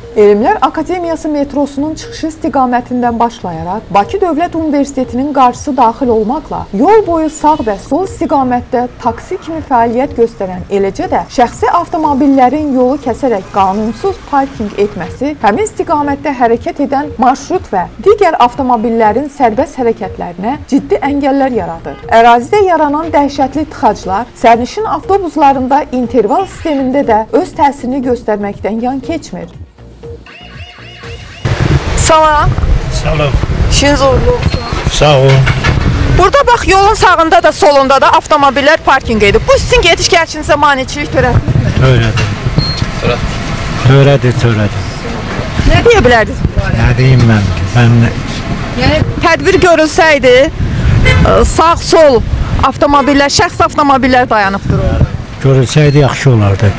Elmlər Akademiyası metrosunun çıxışı istiqamətindən başlayaraq Bakı Dövlət Universitetinin qarşısı daxil olmaqla yol boyu sağ və sol istiqamətdə taksi kimi fəaliyyət göstərən, eləcə də şəxsi avtomobillərin yolu kəsərək qanunsuz parking etməsi, həmin istiqamətdə hərəkət edən marşrut və digər avtomobillərin sərbəst hərəkətlərinə ciddi əngəllər yaradır. Ərazidə yaranan dəhşətli tıxaclar sərnişin avtobuslarında interval sistemində də öz təsirini göstərməkdən yan keçmir. Salam. Salam. İşiniz uğurlu olsun. Sağ olun. Burada bax, yolun sağında da solunda da avtomobillər parking edib. Bu sizin gediş gəlişinizə maneçilik törətmir? Törədir. Nə deyə bilərdiniz? Nə deyim mən? Yəni tədbir görülsəydi, sağ-sol avtomobillər, şəxs avtomobillər dayanıb durur. Görülsəydi yaxşı olardı.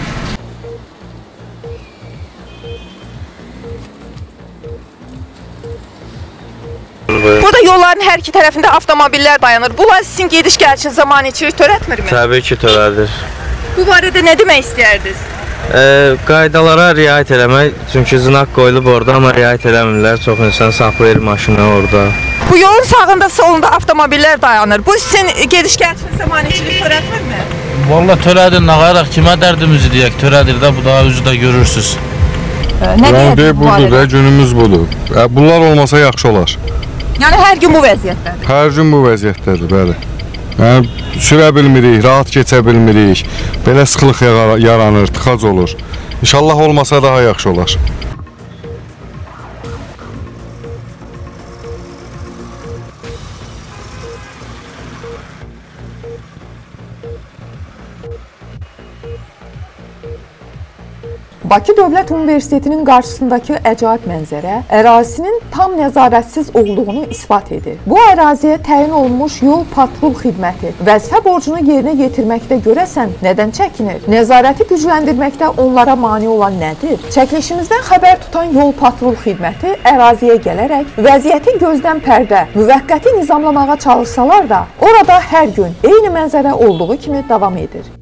Burada yolların hər iki tərəfində avtomobillər dayanır. Bunlar sizin gediş gəlişinizə maneçilik törətmirmi? Təbii ki, törədir. Bu barədə nə demək istəyərdiniz? Qaydalara riayət eləmək, çünki znak qoyulub orada, amma riayət eləmirlər. Çox insan saxlayır maşını orada. Bu yolun sağında, solunda avtomobillər dayanır. Bu sizin gediş gəlişinizə maneçilik törətmirmi? Vallahi törədir, nağaraq kimə dərdimizi deyək, törədir də, bu da özü də görürsünüz. Nə deyək bu budur da, günümüz budur. Bunlar olmasa yaxşı olar. Yəni hər gün bu vəziyyətdədir? Hər gün bu vəziyyətdədir, bəli. Yəni sürə bilmirik, rahat keçə bilmirik. Belə sıxlıq yaranır, tıxac olur. İnşallah olmasa daha yaxşı olar. Bakı Dövlət Universitetinin qarşısındakı əcaib mənzərə ərazisinin tam nəzarətsiz olduğunu isbat edir. Bu əraziyə təyin olunmuş yol patrul xidməti vəzifə borcunu yerinə yetirməkdə görəsən nədən çəkinir? Nəzarəti gücləndirməkdə onlara mane olan nədir? Çəkilişimizdən xəbər tutan yol patrul xidməti əraziyə gələrək vəziyyəti gözdən pərdə, müvəqqəti nizamlamağa çalışsalar da, orada hər gün eyni mənzərə olduğu kimi davam edir.